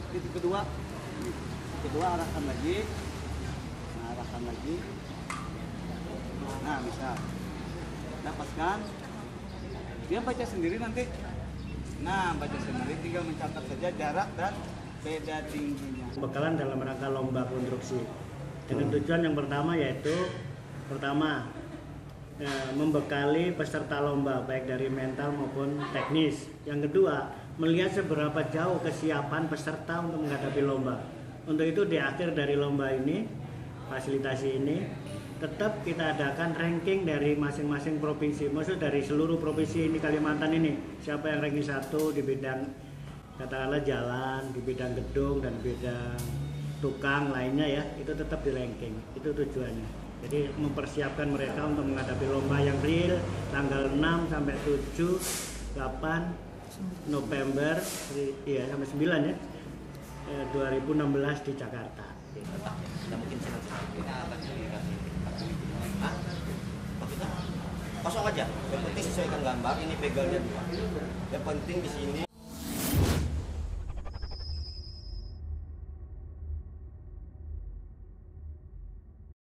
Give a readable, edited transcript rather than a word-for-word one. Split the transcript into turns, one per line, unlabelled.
titik kedua arahkan lagi, nah bisa dapatkan, dia baca sendiri nanti. Nah, baca sendiri, tinggal mencatat saja jarak dan beda tingginya.
Bekalan dalam rangka lomba konstruksi dengan tujuan yang pertama yaitu membekali peserta lomba baik dari mental maupun teknis. Yang kedua, melihat seberapa jauh kesiapan peserta untuk menghadapi lomba. Untuk itu di akhir dari lomba ini, fasilitasi ini, tetap kita adakan ranking dari masing-masing provinsi. Maksud dari seluruh provinsi ini Kalimantan ini, siapa yang ranking 1 di bidang katakanlah jalan, di bidang gedung dan bidang tukang lainnya ya, itu tetap di ranking. Itu tujuannya. Jadi mempersiapkan mereka untuk menghadapi lomba yang real tanggal 6 sampai 7 8 November ya sampai 9 ya 2016 di Jakarta.
Tidak mungkin kosong aja. Yang penting sesuaikan gambar. Ini begalnya 2. Yang penting di sini